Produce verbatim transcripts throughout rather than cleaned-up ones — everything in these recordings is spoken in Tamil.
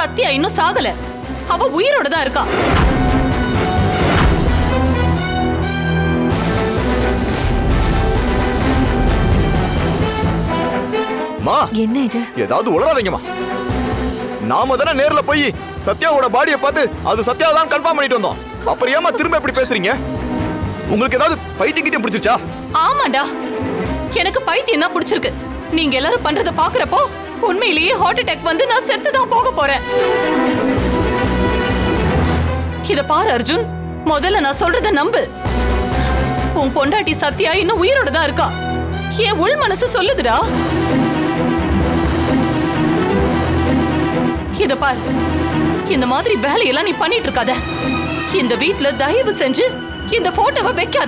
சத்யா இன்னும் சாகல, அவ உயிரோட தான் இருக்கா. மா என்ன இது? ஏதாவது உளறாதீங்கம்மா. நாம தானே நேர்ல போய் சத்யாவோட பாடியை பார்த்து அது சத்யா தான் கன்ஃபார்ம் பண்ணிட்டு வந்தோம். அப்புறம் ஏமா திரும்ப எப்படி பேசுறீங்க? உங்களுக்கு ஏதாவது பைத்தியம் கிட்டியம் பிடிச்சிருச்சா? ஆமாண்டா, எனக்கு பைத்தியம் தான் பிடிச்சிருக்கு. நீங்க எல்லாரும் பண்றத பாக்குறப்போ உண்மையிலேயே ஹார்ட் அட்டாக் வந்து நான் செத்து தான் போக போறேன். இத பாரு அர்ஜுன், முதல்ல நான் சொல்றத நம்பு. உன் பொண்டாட்டி சத்யா இன்னும் உயிரோட தான் இருக்கா. என் உள் மனசு சொல்லுதுடா. இத பாரு, இந்த மாதிரி வேலையெல்லாம் நீ பண்ணிட்டு இருக்காத. இந்த வீட்ல தயவு செஞ்சு இந்த போட்டோவை வைக்காத.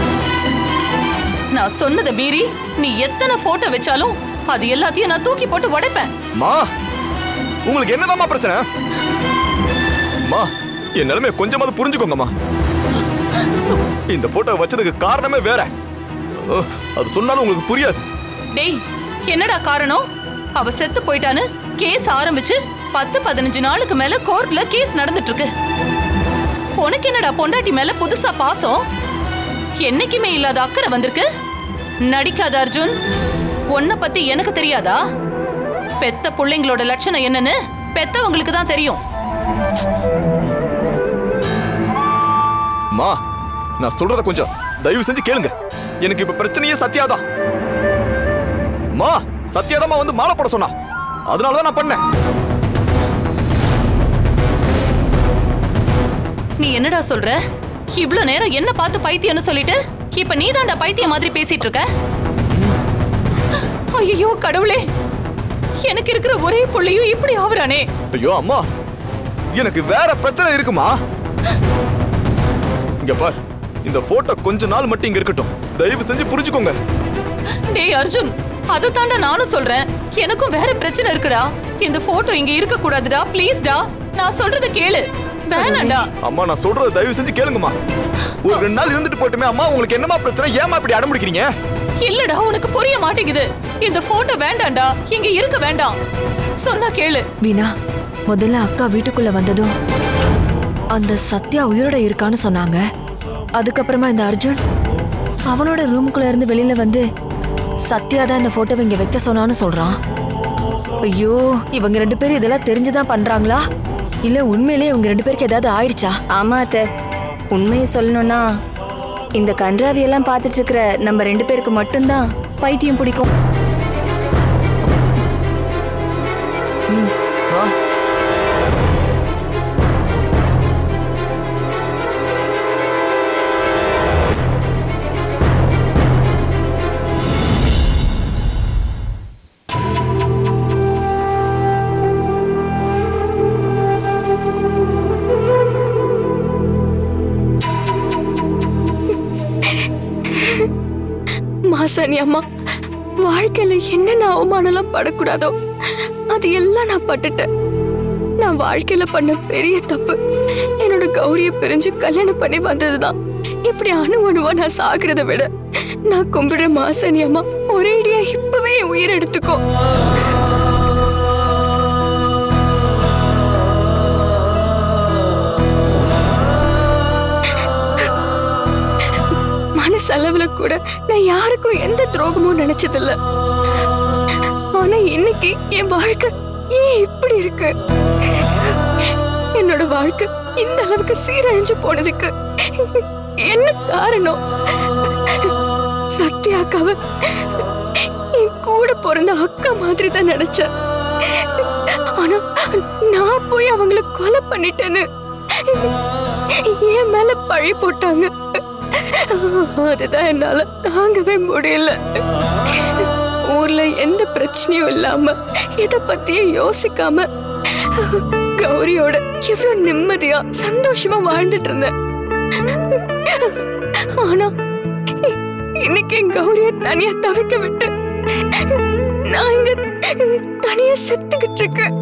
நான் சொன்னதை மீறி நீ எத்தனை போட்டோ வச்சாலும் அது எல்லாத்தையும் நான் தூக்கி போட்டு உடைப்பேன். மா உங்களுக்கு என்னதாம்மா பிரச்சனை? மா என் நிலைமையை கொஞ்சமாவது புரிஞ்சுக்கோங்கம்மா. இந்த போட்டோ வச்சதுக்கு காரணமே வேற. அது சொன்னாலும் உங்களுக்கு புரியாது. டேய், என்னடா காரணம்? அவ செத்து போயிட்டான்னு கேஸ் ஆரம்பிச்சு பத்து பதினஞ்சு நாளுக்கு மேல கோர்ட்ல கேஸ் நடந்துட்டு இருக்கு. உனக்கு என்னடா பொண்டாட்டி மேல புதுசா பாசம்? என்னைக்குமே இல்லாத அக்கறை வந்திருக்கு. நடிக்காத அர்ஜுன், உன்னை பத்தி எனக்கு தெரியாதா? பெத்த பிள்ளைங்களோட லட்சணம் என்னன்னு பெத்தவங்களுக்கு தான் தெரியும். மா நான் சொல்றத கொஞ்சம் தயவு செஞ்சு கேளுங்க. எனக்கு இப்ப பிரச்சனையே சத்யாதான். மா சத்யாதாமா வந்து மாலை போட சொன்னா, அதனாலதான் நான் பண்ணேன். நீ என்னடா சொல்ற? இவ்ளோ நேரம் என்ன பார்த்து பைத்தியம்னு சொல்லிட்டு இப்ப நீ தான்டா பைத்தியம் மாதிரி பேசிட்டு இருக்க. ஐயோ கடவுளே, எனக்கு இருக்கிற ஒரே புள்ளையும் இப்படி ஆவறானே. ஐயோ அம்மா, எனக்கு வேற பிரச்சனை இருக்குமா. இங்க பார், இந்த போட்டோ கொஞ்ச நாள் மட்டும் இங்க இருக்கட்டும். தயவு செஞ்சு புரிஞ்சுக்கோங்க. டேய் அர்ஜுன், அத தாண்டா நானும் சொல்றேன். எனக்கும் வேற பிரச்சனை இருக்குடா. இந்த போட்டோ இங்க இருக்க கூடாதுடா. ப்ளீஸ் டா, நான் சொல்றத கேளு. வேணாண்டா. அம்மா நான் சொல்றத தயவு செஞ்சு கேளுங்கம்மா. ஒரு ரெண்டு நாள் இருந்துட்டு போட்டுமே. அம்மா உங்களுக்கு என்னமா பிரச்சனை? ஏமா இப்படி அடம்பிடிக்கிறீங்க? இல்லடா, உனக்கு புரிய மாட்டேங்குது. இந்த போட்டோ வேண்டாம்டா, இங்க இருக்க வேண்டாம். சொன்னா கேளு. வீணா, முதல்ல அக்கா வீட்டுக்குள்ள வந்ததும் அந்த சத்யா உயிரோட இருக்கான்னு சொன்னாங்க. அதுக்கப்புறமா இந்த அர்ஜுன் அவனோட ரூமுக்குள்ள இருந்து வெளியில வந்து சத்யா தான் இந்த போட்டோவை இங்க வைக்க சொன்னான்னு சொல்றான். ஐயோ, இவங்க ரெண்டு பேரும் இதெல்லாம் தெரிஞ்சுதான் பண்றாங்களா இல்ல உண்மையிலேயே இவங்க ரெண்டு பேருக்கு ஏதாவது ஆயிடுச்சா? ஆமா அத்தை, உண்மையை சொல்லணும்னா இந்த கன்றாவியெல்லாம் பார்த்துட்டு இருக்கிற நம்ம ரெண்டு பேருக்கு மட்டும்தான் பைத்தியம் பிடிக்கும். மாசாணி அம்மா, வாழ்க்கையில என்னென்ன அவமானம்லாம் படக்கூடாதோ அது எல்லாம் நான் பட்டுட்டேன். நான் வாழ்க்கையில பண்ண பெரிய தப்பு என்னோட கௌரிய பிரிஞ்சு கல்யாணம் பண்ணி வந்ததுதான். இப்படி அணு அணுவா நான் சாகிறத விட நான் கும்பிடுற மாசாணி அம்மா, ஒரேடியா இப்பவே உயிர் எடுத்துக்கோ. மனசளவுல கூட நான் யாருக்கும் எந்த துரோகமும் நினைச்சதில்ல. ஆனா இன்னைக்கு என் வாழ்க்கை ஏன் இப்படி இருக்கு? என்னோட வாழ்க்கை இந்த அளவுக்கு சீரழிஞ்சு போனதுக்கு என்ன காரணம்? சத்யாக்காவ என் கூட பிறந்த அக்கா மாதிரி தான் நினைச்சேன். ஆனா நான் போய் அவங்கள கொலை பண்ணிட்டேன்னு என் மேல பழி போட்டாங்க. அதுதான் என்னால தாங்கவே முடியல. ஊர்ல எந்த பிரச்சனையும் இல்லாம இத பத்தியும் யோசிக்காம கௌரியோட எவ்வளவு நிம்மதியா சந்தோஷமா வாழ்ந்துட்டு இருந்தேன். ஆனா இன்னைக்கு என் கௌரிய தனியா தவிக்க விட்டு நான் இங்க தனியா செத்துக்கிட்டு இருக்கேன்.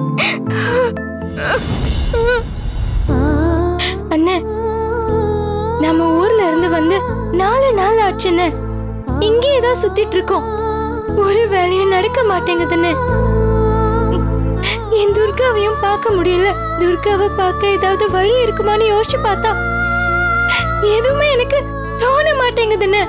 அண்ணே, நம்ம ஊர்ல இருந்து வந்து நாலு நாள் ஆச்சுன்னு இங்கே ஏதோ சுத்திட்டு இருக்கோம். ஒரு வேலையும் நடக்க மாட்டேங்குதுன்னு என் துர்காவையும் பார்க்க முடியல. துர்காவை பார்க்க ஏதாவது வழி இருக்குமான்னு யோசிச்சு பார்த்தா எதுவுமே எனக்கு தோண மாட்டேங்குதுன்னு.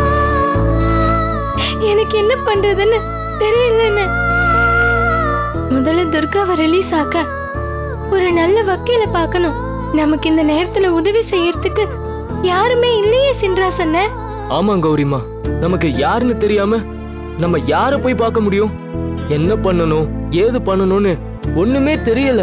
எனக்கு என்ன பண்றதுன்னு தெரியலன்னு. முதல்ல துர்காவை ரிலீஸ் ஆக்க ஒரு நல்ல வக்கீல பார்க்கணும். நமக்கு இந்த நேரத்துல உதவி செய்யறதுக்கு யாருமே இல்லையே சின்ராசன்ன. ஆமா கௌரிமா, நமக்கு யாருன்னு தெரியாம நம்ம யார போய் பார்க்க முடியும்? என்ன பண்ணணும் ஏது பண்ணணும்னு ஒண்ணுமே தெரியல.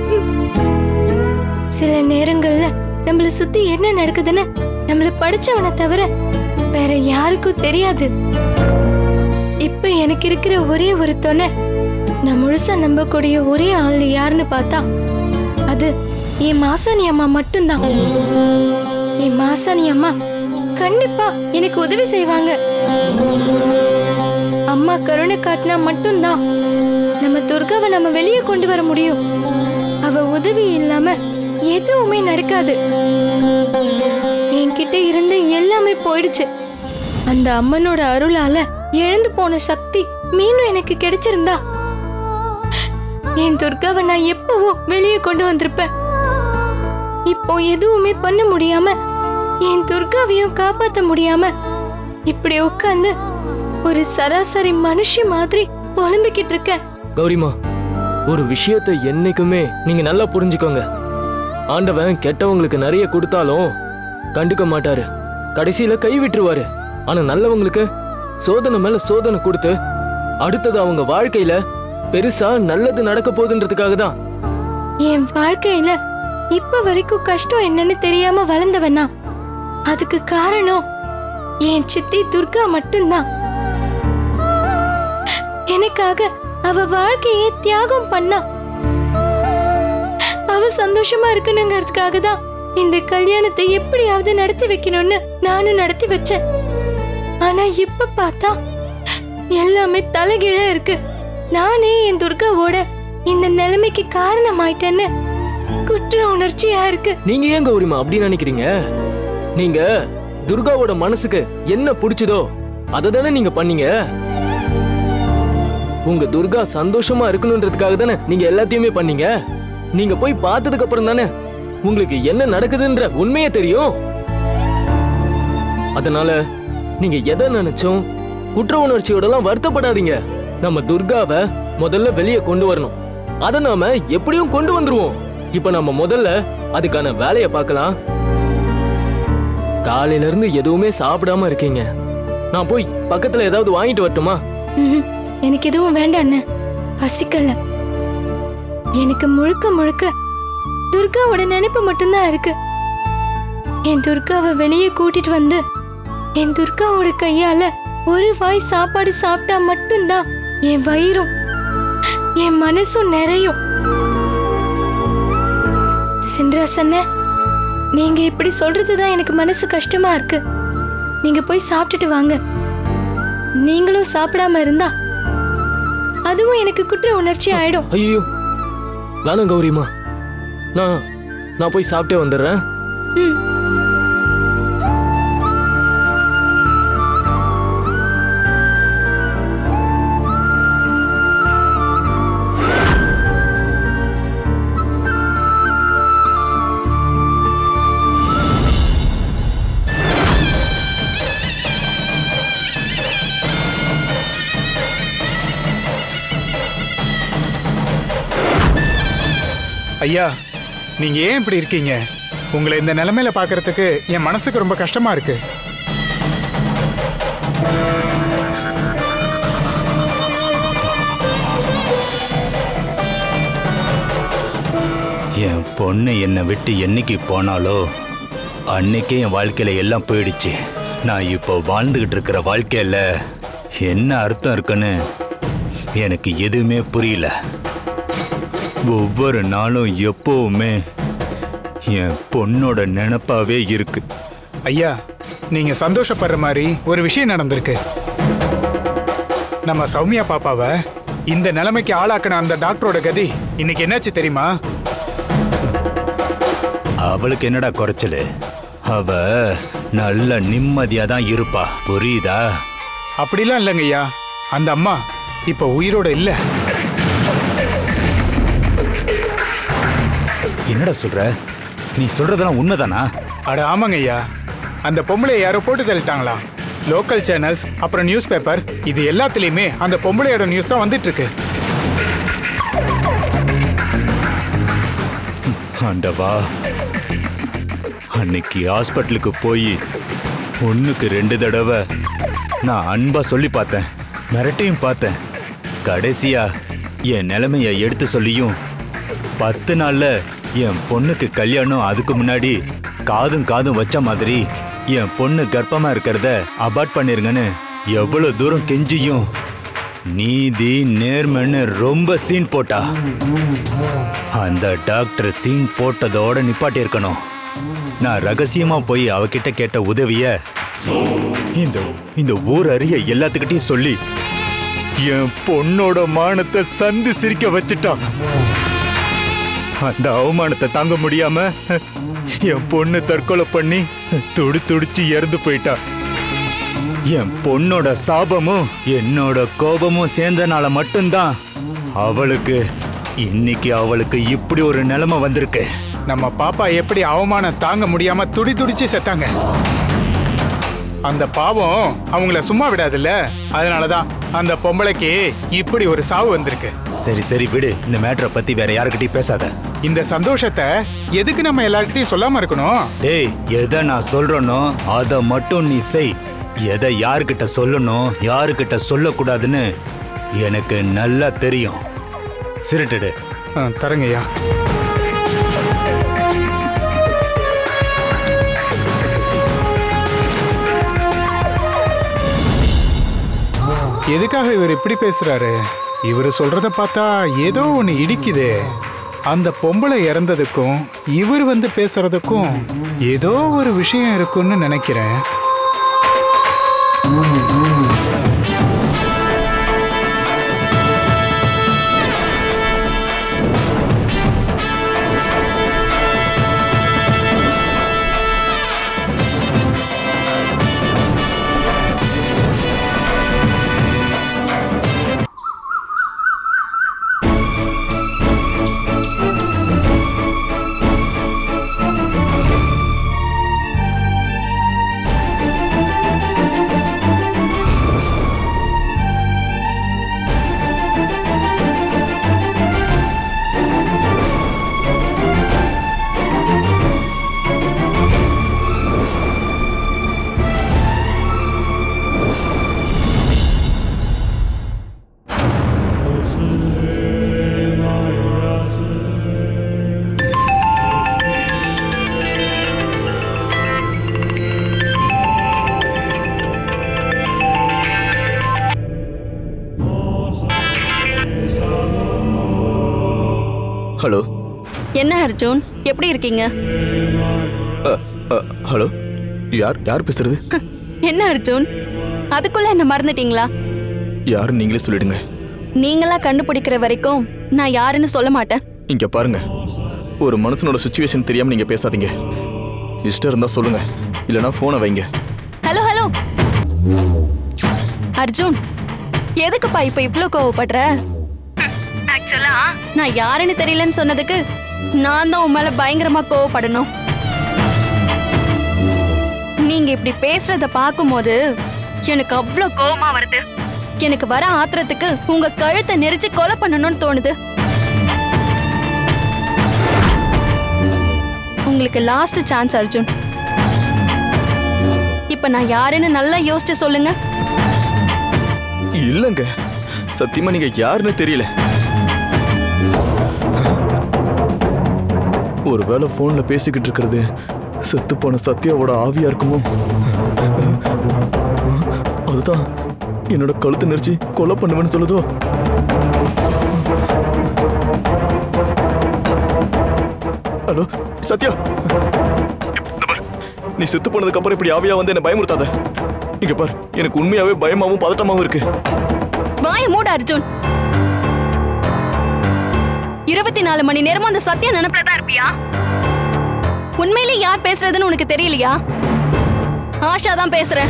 சில நேரங்கள்ல நம்மள சுத்தி என்ன நடக்குதுன்னு நம்மள படிச்சவனை தவிர வேற யாருக்கும் தெரியாது. இப்ப எனக்கு இருக்கிற ஒரே ஒரு துணை, நான் முழுசா நம்பக்கூடிய ஒரே ஆள் யாருன்னு பார்த்தா அது என் மாசாணி அம்மா மட்டும்தான். என் மாசாணி அம்மா கண்டிப்பா எனக்கு உதவி செய்வாங்க. அம்மா கருணை காட்டினா மட்டும்தான் நம்ம துர்காவை நம்ம வெளியே கொண்டு வர முடியும். அவ உதவி இல்லாம எதுவுமே நடக்காது. என்கிட்ட இருந்து எல்லாமே போயிடுச்சு. அந்த அம்மனோட அருளால இழந்து போன சக்தி மீண்டும் எனக்கு கிடைச்சிருந்தா என் துர்காவை நான் எப்பவோ வெளியே கொண்டு வந்திருப்பேன். இப்போ எதுவுமே பண்ண முடியாம என் துர்காவையும் காப்பாத்த முடியாம இப்படி உட்கார்ந்து ஒரு சராசரி மனுஷி மாதிரி புலம்பிக்கிட்டு இருக்கேன். கௌரிமா, ஒரு விஷயத்தை என்னைக்குமே நீங்க நல்லா புரிஞ்சுக்கோங்க. ஆண்டவன் கெட்டவங்களுக்கு நிறைய கொடுத்தாலும் கண்டுக்க மாட்டாரு, கடைசியில கை விட்டுருவாரு. ஆனா நல்லவங்களுக்கு சோதனை மேல சோதனை கொடுத்து அடுத்தது அவங்க வாழ்க்கையில பெருசா நல்லது நடக்க போகுதுன்றதுக்காக தான். என் வாழ்க்கையில இப்ப வரைக்கும் கஷ்டம் என்னன்னு தெரியாம வளர்ந்தவனா, அதுக்கு காரணம் என் சித்தி துர்கா மட்டும்தான். எனக்காக அவ வாழ்க்கையை தியாகம் பண்ணா. அவ சந்தோஷமா இருக்கணுங்கிறதுக்காக தான் இந்த கல்யாணத்தை எப்படியாவது நடத்தி வைக்கணும்னு நானும் நடத்தி வச்சேன். ஆனா இப்ப பார்த்தா எல்லாமே தலைகீழா இருக்கு. நானே என் துர்காவோட இந்த நிலைமைக்கு காரணமாயிட்டேன்னு குற்ற உணர்ச்சியா இருக்கு. நீங்க ஏன் கௌரிமா அப்படி நினைக்கிறீங்க? நீங்க துர்காவோட மனசுக்கு என்ன பிடிச்சதோ அதை தானே நீங்க பண்ணீங்க. உங்க துர்கா சந்தோஷமா இருக்கணும்ன்றதுக்காக தானே நீங்க எல்லாத்தையுமே பண்ணீங்க. நீங்க போய் பார்த்ததுக்கு அப்புறம் தானே உங்களுக்கு என்ன நடக்குதுன்ற உண்மையே தெரியும். அதனால நீங்க எதை நினைச்சோம் குற்ற உணர்ச்சியோட எல்லாம் வருத்தப்படாதீங்க. நம்ம துர்காவை முதல்ல வெளியே கொண்டு வரணும். அதை நாம எப்படியும் கொண்டு வந்துருவோம். இப்ப நம்ம முதல்ல அதுக்கான வேலையை பார்க்கலாம். காலையில இருந்து எதுவுமே சாப்பிடாம இருக்கீங்க. நான் போய் பக்கத்துல ஏதாவது வாங்கிட்டு வரட்டுமா? எனக்கு எதுவும் வேண்டாம், பசிக்கல. எனக்கு முழுக்க முழுக்க துர்காவோட நினைப்பு மட்டும்தான் இருக்கு. என் துர்காவை வெளியே கூட்டிட்டு வந்து என் துர்காவோட கையால ஒரு வாய் சாப்பாடு சாப்பிட்டா மட்டும்தான் என் வயிறும் என் மனசும் நிறையும். சின்ராசன்ன, நீங்க இப்படி சொல்றதுதான் எனக்கு மனசு கஷ்டமா இருக்கு. நீங்க போய் சாப்பிட்டுட்டு வாங்க. நீங்களும் சாப்பிடாம இருந்தா அதுவும் எனக்கு குற்ற உணர்ச்சி ஆயிடும். ஐயோ வேணாம் கௌரிமா, நான் நான் போய் சாப்பிட்டே வந்துடுறேன். ஐயா, நீங்க ஏன் இப்படி இருக்கீங்க? உங்களை இந்த நிலைமையில பாக்குறதுக்கு என் மனசுக்கு ரொம்ப கஷ்டமா இருக்கு. என் பொண்ணு என்னை விட்டு என்னைக்கு போனாலோ அன்னைக்கே என் வாழ்க்கையில எல்லாம் போயிடுச்சு. நான் இப்போ வாழ்ந்துகிட்டு இருக்கிற வாழ்க்கையில என்ன அர்த்தம் இருக்குன்னு எனக்கு எதுவுமே புரியல. ஒவ்வொரு நாளும் எப்பவுமே என் பொண்ணோட நினைப்பாவே இருக்கு. ஐயா, நீங்க சந்தோஷப்படுற மாதிரி ஒரு விஷயம் நடந்திருக்கு. நம்ம சௌமியா பாப்பாவை இந்த நிலைமைக்கு ஆளாக்கின அந்த டாக்டரோட கதி இன்னைக்கு என்னாச்சு தெரியுமா? அவளுக்கு என்னடா குறைச்சலு? அவ நல்ல நிம்மதியா தான் இருப்பா, புரியுதா? அப்படிலாம் இல்லைங்க ஐயா. அந்த அம்மா இப்ப உயிரோட இல்ல. என்னடா சொல்ற? நீ சொல்றதெல்லாம் உண்மைதானா? அட ஆமாங்க ஐயா, அந்த பொம்பளை யாரோ போட்டு தள்ளிட்டாங்களா. லோக்கல் சேனல்ஸ் அப்புறம் நியூஸ் பேப்பர் இது எல்லாத்துலயுமே அந்த பொம்பளையோட நியூஸ் தான் வந்துட்டு இருக்கு. ஆண்டவா, அன்னைக்கு ஹாஸ்பிட்டலுக்கு போய் ஒண்ணுக்கு ரெண்டு தடவை நான் அன்பா சொல்லி பார்த்தேன், மிரட்டையும் பார்த்தேன். கடைசியா என் நிலைமைய எடுத்து சொல்லியும் பத்து நாள்ல என் பொண்ணுக்கு கல்யாணம், அதுக்கு முன்னாடி காதும் காதும் வச்ச மாதிரி என் பொண்ணு கர்ப்பமா இருக்கிறத அபார்ட் பண்ணிருங்கன்னு எவ்வளவு தூரம் கெஞ்சியும் நீதி நேர்மைன்னு ரொம்ப சீன் போட்டா. அந்த டாக்டர் சீன் போட்டதோட நிப்பாட்டி இருக்கணும். நான் ரகசியமா போய் அவகிட்ட கேட்ட உதவிய இந்த இந்த ஊர் அறிய எல்லாத்துக்கிட்டையும் சொல்லி என் பொண்ணோட மானத்தை சந்து சிரிக்க வச்சுட்டா. அந்த அவமானத்தை தாங்க முடியாம என் பொண்ணு தற்கொலை பண்ணி துடி துடிச்சு இறந்து போயிட்டா. என் பொண்ணோட சாபமும் என்னோட கோபமும் சேர்ந்தனால மட்டும்தான் அவளுக்கு இன்னைக்கு அவளுக்கு இப்படி ஒரு நிலைமை வந்திருக்கு. நம்ம பாப்பா எப்படி அவமானம் தாங்க முடியாம துடி துடிச்சு செத்தாங்க. அந்த பாவம் அவங்கள சும்மா விடாதுல்ல, அதனாலதான் அந்த பொம்பளைக்கு இப்படி ஒரு சாவு வந்திருக்கு. சரி சரி விடு, இந்த மேட்டரை பத்தி வேற யாருக்கிட்டையும் பேசாத. இந்த சந்தோஷத்தை எதுக்கு நம்ம எல்லார்கிட்டையும் சொல்லாம இருக்கணும்? டேய், எதை நான் சொல்றேனோ அதை மட்டும் நீ செய். எதை யாருக்கிட்ட சொல்லணும் யாருக்கிட்ட சொல்லக்கூடாதுன்னு எனக்கு நல்லா தெரியும். சிரிட்டுடு. தரங்கய்யா. எதுக்காக இவர் இப்படி பேசுறாரு? இவர் சொல்றத பார்த்தா ஏதோ ஒண்ணு இடிக்குது. அந்த பொம்பளை இறந்ததுக்கும் இவர் வந்து பேசுறதுக்கும் ஏதோ ஒரு விஷயம் இருக்குன்னு நினைக்கிறேன். ஹலோ. என்ன அர்ஜுன், எப்படி இருக்கீங்க? ஹலோ, யார் யார் பேசுறது? என்ன அர்ஜுன், அதுக்குள்ள என்ன மறந்துட்டீங்களா? யாரு நீங்களே சொல்லிடுங்க. நீங்களா கண்டுபிடிக்கிற வரைக்கும் நான் யாருன்னு சொல்ல மாட்டேன். இங்க பாருங்க, ஒரு மனுஷனோட சிச்சுவேஷன் தெரியாம நீங்க பேசாதீங்க. இஷ்டம் இருந்தா சொல்லுங்க, இல்லனா போனை வைங்க. ஹலோ ஹலோ அர்ஜுன், எதுக்குப்பா இப்ப இவ்ளோ கோவப்படுற? ஆக்சுவலா நான் யாருன்னு தெரியலன்னு சொன்னதுக்கு நான் தான் உன் மேல பயங்கரமா கோவப்படணும். நீங்க இப்படி பேசுறத பாக்கும்போது எனக்கு அவ்ளோ கோவமா வருது. எனக்கு வர ஆத்திரத்துக்கு உங்க கழுத்தை நெரிச்சு கொலை பண்ணணும்னு தோணுது. உங்களுக்கு லாஸ்ட் சான்ஸ் அர்ஜுன். இப்ப நான் யாருன்னு நல்லா யோசிச்சு சொல்லுங்க. இல்லங்க, சத்தியமா நீங்க யாருன்னு தெரியல. ஒருவேளை போன்ல பேசிக்கிட்டு இருக்கிறது செத்து போன சத்யாவோட ஆவியா இருக்குமோ? அதுதான் என்னோட கழுத்து நெரிச்சு கொலை பண்ணுவேன்னு சொல்லுதோ? ஹலோ சத்யா, நீ செத்து போனதுக்கு அப்புறம் இப்படி ஆவியா வந்து என்ன பயமுறுத்தாத. இங்க பார், எனக்கு உண்மையாவே பயமாவும் பதட்டமாவும் இருக்கு. வாய மூட அர்ஜுன். இருபத்தி நாலு மணி நேரமும் அந்த சத்யா நினைப்புலதான் இருப்பியா? உண்மையிலே யார் பேசுறதுன்னு உனக்கு தெரியலையா? ஆஷா தான் பேசுறேன்.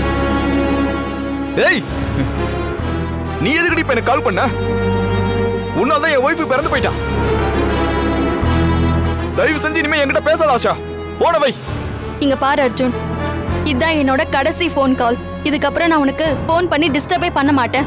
ஏய், நீ எதுக்கடி இப்ப எனக்கு கால் பண்ண? உன்னால்தான் என் ஒய்ஃபு பிறந்து போயிட்டா. தயவு செஞ்சு இனிமே என்கிட்ட பேசாத ஆஷா. போட வை. இங்க பாரு அர்ஜுன், இதான் என்னோட கடைசி ஃபோன் கால். இதுக்கப்புறம் நான் உனக்கு ஃபோன் பண்ணி டிஸ்டர்பே பண்ண மாட்டேன்.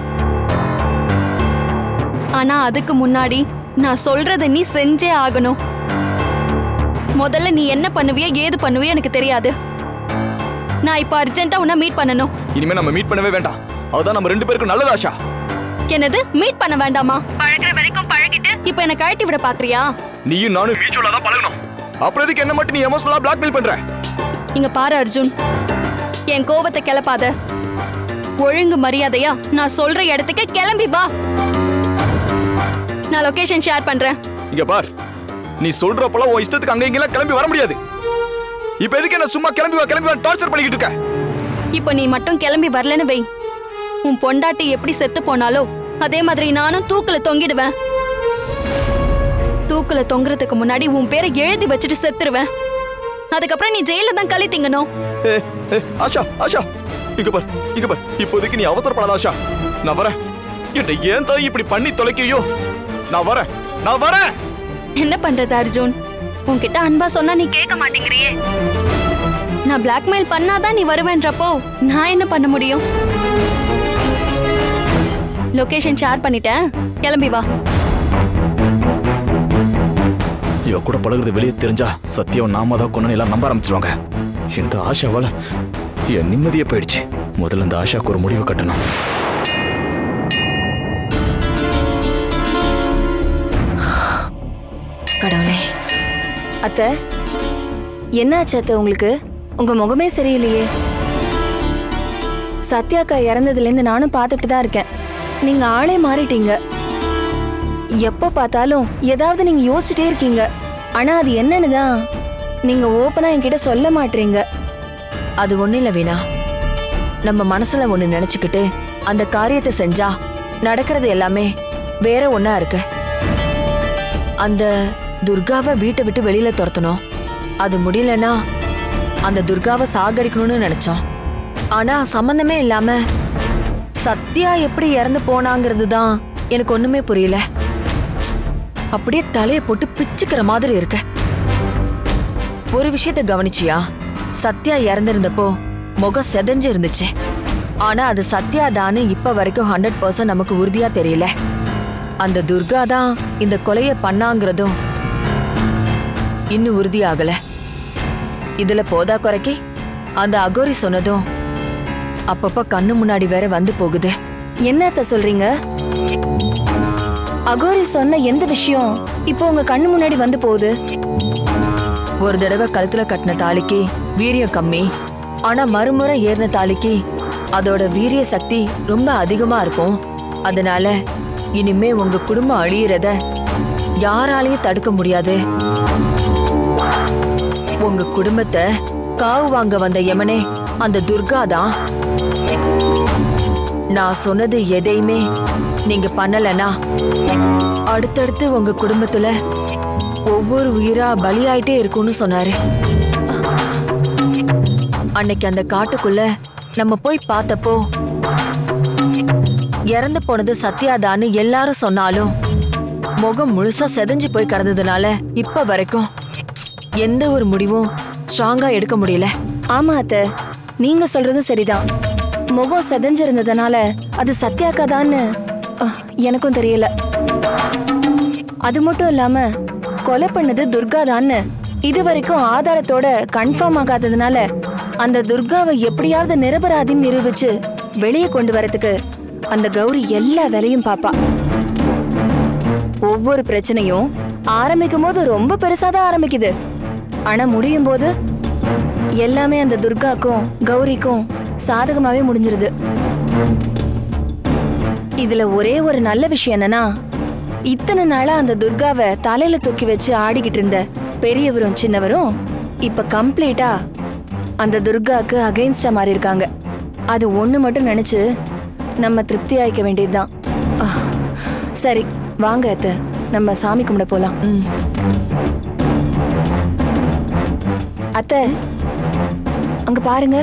ஆனா அதுக்கு முன்னாடி நான் சொல்றத நீ செஞ்சே ஆகணும். முதல்ல நீ என்ன பண்ணுவியோ ஏது பண்ணுவியோ எனக்கு தெரியாது. நான் இப்ப அர்ஜென்ட்டா உன்னை மீட் பண்ணணும். இனிமே நம்ம மீட் பண்ணவே வேண்டாம். அதுதான் நம்ம ரெண்டு பேருக்கும் நல்லது ஆஷா. என்னது மீட் பண்ண வேண்டாமா? பழகுற வரைக்கும் பழகிட்டு இப்ப என்ன கழட்டி விட பாக்குறியா? நீயும் நானும் மியூச்சுவலா தான் பழகணும். அப்புறம் எதுக்கு என்ன மட்டும் நீ எமோஷனலா பிளாக்மெயில் பண்ற? இங்க பாரு அர்ஜுன், என் கோபத்தை கிளப்பாத. ஒழுங்கு மரியாதையா நான் சொல்ற இடத்துக்கு கிளம்பி வா. நான் லொகேஷன் ஷேர் பண்றேன். இங்க பார், நீ சொல்றப்பலாம் உன் இஷ்டத்துக்கு அங்க இங்கெல்லாம் கிளம்பி வர முடியாது. இப்ப எதுக்கு என்ன சும்மா கிளம்பி வா கிளம்பி வா டார்ச்சர் பண்ணிக்கிட்டு இருக்க? இப்போ நீ மட்டும் கிளம்பி வரலன்னு வை, உன் பொண்டாட்டி எப்படி செத்து போனாலோ அதே மாதிரி நானும் தூக்குல தொங்கிடுவேன். தூக்குல தொங்குறதுக்கு முன்னாடி உன் பேரை எழுதி வச்சுட்டு செத்துருவேன். அதுக்கப்புறம் நீ ஜெயில தான் களி திங்கணும். ஏ ஏ ஆஷா ஆஷா, இங்க பார் இங்க பார், இப்போதைக்கு நீ அவசரப்படாத ஆஷா. நான் வரேன். என்ன ஏன் தான் இப்படி பண்ணி தொலைக்கிறியோ? நான் வரேன் நான் வரேன். என்ன பண்றது அர்ஜுன், உன்கிட்ட அன்பா சொன்னா நீ கேட்க மாட்டேங்கிறியே. நான் பிளாக்மெயில் பண்ணாதான் நீ வருவேன்றப்போ நான் என்ன பண்ண முடியும்? லொகேஷன் ஷேர் பண்ணிட்டேன், கிளம்பி வா. இவ கூட பழகுறது வெளியே தெரிஞ்சா சத்தியம் நாம தான் கொண்டு எல்லாம் நம்ப ஆரம்பிச்சிருவாங்க. இந்த ஆஷாவால என் நிம்மதியே போயிடுச்சு. முதல்ல இந்த ஆஷாக்கு ஒரு முடிவு கட்டணும். கடவுளே. அத்தை, என்னாச்சு அத்தை உங்களுக்கு? உங்க முகமே சரியில்லையே. சத்யாக்கா இறந்ததுலேருந்து நானும் பார்த்துட்டு தான் இருக்கேன். நீங்க ஆளே மாறிட்டீங்க. எப்போ பார்த்தாலும் ஏதாவது நீங்க யோசிச்சுட்டே இருக்கீங்க. ஆனா அது என்னன்னு தான் நீங்க ஓப்பனா என்கிட்ட சொல்ல மாட்டீங்க. அது ஒண்ணு இல்ல வீணா, நம்ம மனசுல ஒண்ணு நினைச்சுக்கிட்டு அந்த காரியத்தை செஞ்சா நடக்கிறது எல்லாமே வேற ஒண்ணா இருக்கு. அந்த துர்காவை வீட்டை விட்டு வெளியில துரத்தணும். அது முடியலன்னா அந்த துர்காவை சாகடிக்கணும்னு நினைச்சோம். ஆனா சம்பந்தமே இல்லாம சத்யா எப்படி இறந்து போனாங்கிறது தான் எனக்கு ஒண்ணுமே புரியல. அப்படியே தலைய போட்டு பிச்சுக்கிற மாதிரி இருக்க. ஒரு விஷயத்த கவனிச்சியா? சத்யா இறந்திருந்தப்போ முகம் செதஞ்சு இருந்துச்சு. ஆனா அது சத்யா தான்னு இப்ப வரைக்கும் ஹண்ட்ரட் பர்சன்ட் நமக்கு உறுதியா தெரியல. அந்த துர்கா தான் இந்த கொலைய பண்ணாங்கிறதும் இன்னும் உறுதியாகல. இதுல போதா குறைக்கி அந்த அகோரி சொன்னதும் அப்பப்ப கண்ணு முன்னாடி வேற வந்து போகுது. என்னத்த சொல்றீங்க? அகோரி சொன்ன எந்த விஷயம் இப்போ உங்க கண்ணு முன்னாடி வந்து போகுது? ஒரு தடவை கழுத்துல கட்டின தாலிக்கு வீரியம் கம்மி, ஆனா மறுமுறை ஏறின தாலிக்கு அதோட வீரிய சக்தி ரொம்ப அதிகமா இருக்கும். அதனால இனிமே உங்க குடும்பம் அழியறத யாராலையும் தடுக்க முடியாது. உங்க குடும்பத்தை காவு வாங்க வந்த யமனே அந்த துர்கா தான். நான் சொன்னது எதையுமே நீங்க பண்ணலனா அடுத்தடுத்து உங்க குடும்பத்துல ஒவ்வொரு உயிரா பலியாயிட்டே இருக்கும்னு சொன்னாரு. அன்னைக்கு அந்த காட்டுக்குள்ள நம்ம போய் பார்த்தப்போ இறந்து போனது சத்யாதான்னு எல்லாரும் சொன்னாலும் முகம் முழுசா செதஞ்சு போய் கிடந்ததுனால இப்ப வரைக்கும் எந்த ஒரு முடிவும் ஸ்ட்ராங்கா எடுக்க முடியல. ஆமா அத்த, நீங்க சொல்றதும் சரிதான். முகம் செதஞ்சிருந்ததுனால அது சத்யாக்கா தான்னு எனக்கும் தெரியல. அது மட்டும் இல்லாம கொலை பண்ணது துர்கா தான்னு இது வரைக்கும் ஆதாரத்தோட கன்ஃபார்ம் ஆகாததுனால அந்த துர்காவை எப்படியாவது நிரபராதின்னு நிரூபிச்சு வெளியே கொண்டு வரதுக்கு அந்த கௌரி எல்லா வேலையும் பாப்பா. ஒவ்வொரு பிரச்சனையும் ஆரம்பிக்கும் போது ரொம்ப பெருசாதான் ஆரம்பிக்குது. ஆனா முடியும் போது எல்லாமே அந்த துர்காக்கும் கௌரிக்கும் சாதகமாவே முடிஞ்சிருது. இதுல ஒரே ஒரு நல்ல விஷயம் என்னன்னா, இத்தனை நாளா அந்த துர்காவை தலையில தூக்கி வச்சு ஆடிக்கிட்டு இருந்த பெரியவரும் சின்னவரும் இப்ப கம்ப்ளீட்டா அந்த துர்காக்கு அகைன்ஸ்டா மாறி இருக்காங்க. அது ஒண்ணு மட்டும் நினைச்சு நம்ம திருப்தி ஆயிக்க வேண்டியதுதான். சரி வாங்க அத்தை, நம்ம சாமி கும்பிட போலாம். அத்தை அங்க பாருங்க.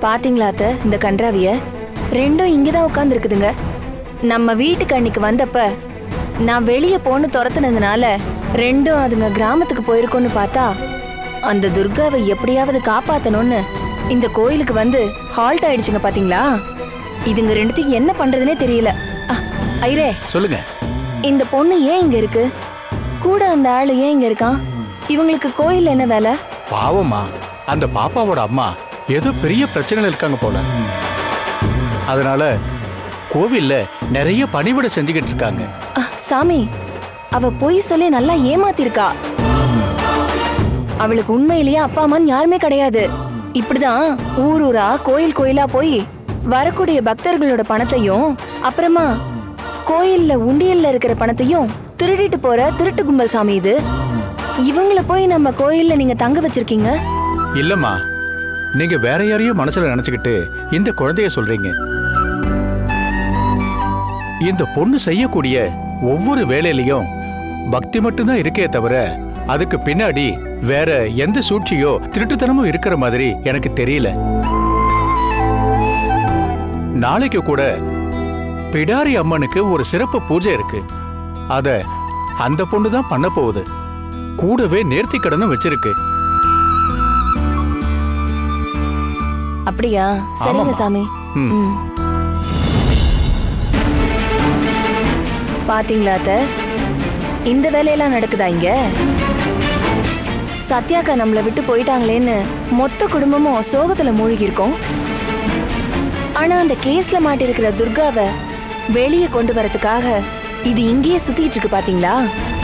பாத்தீங்களா அத்தை இந்த கன்றாவிய? ரெண்டும் இங்கதான் உட்கார்ந்து இருக்குதுங்க. நம்ம வீட்டுக்கு அன்னைக்கு வந்தப்ப நான் வெளியே போன்னு துரத்துனதுனால ரெண்டும் அதுங்க கிராமத்துக்கு போயிருக்கோன்னு பார்த்தா அந்த துர்காவை எப்படியாவது காப்பாத்தணும்னு இந்த கோயிலுக்கு வந்து ஹால்ட் ஆயிடுச்சுங்க. பாத்தீங்களா? இதுங்க ரெண்டுத்துக்கு என்ன பண்றதுனே தெரியல. அ, ஐரே சொல்லுங்க. இந்த பொண்ணு ஏன் இங்க இருக்கு? கூட அந்த ஆளு ஏன் இங்க இருக்கான்? இவங்களுக்கு கோயில்ல என்ன வேலை? பாவமா, அந்த பாப்பாவோட அம்மா ஏதோ பெரிய பிரச்சனைகள் இருக்காங்க போல. அதனால கோவில்ல நிறைய பணிவிட செஞ்சுக்கிட்டு இருக்காங்க. அ, சாமி, அவ பொய் சொல்லி நல்லா ஏமாத்திருக்கா. அவளுக்கு உண்மையிலேயே அப்பா அம்மான்னு யாருமே கிடையாது. இப்படிதான் ஊர் ஊரா கோயில் கோயிலா போய் வரக்கூடிய பக்தர்களோட பணத்தையும் அப்புறமா கோயில்ல உண்டியல்ல இருக்கிற பணத்தையும் திருடிட்டு போற திருட்டு கும்பல் சாமி இது. இவங்கள போய் நம்ம கோயில்ல நீங்க தங்க வச்சிருக்கீங்க. இல்லம்மா, நீங்க வேற யாரையும் மனசுல நினைச்சுக்கிட்டு இந்த குழந்தைய சொல்றீங்க. இந்த பொண்ணு செய்யக்கூடிய ஒவ்வொரு வேலையிலையும் பக்தி மட்டும்தான் இருக்கே தவிர அதுக்கு பின்னாடி வேற எந்த சூழ்ச்சியோ திருட்டுத்தனமும் இருக்கிற மாதிரி எனக்கு தெரியல. நாளைக்கு கூட பிடாரி அம்மனுக்கு ஒரு சிறப்பு பூஜை இருக்கு. அத அந்த பொண்ணு தான் பண்ண போகுது. கூடவே நேர்த்தி கடனும் வச்சிருக்கு. அப்படியா? சரிங்க சாமி. ம். பாத்தீங்களா அத்த, இந்த வேலையெல்லாம் நடக்குதா இங்க? சத்யாக்கா நம்மளை விட்டு போயிட்டாங்களேன்னு மொத்த குடும்பமும் சோகத்துல மூழ்கி இருக்கோம். ஆனா அந்த கேஸ்ல மாட்டிருக்கிற துர்காவை வெளியே கொண்டு வரதுக்காக இது இங்கேயே சுத்திட்டு இருக்கு. பாத்தீங்களா?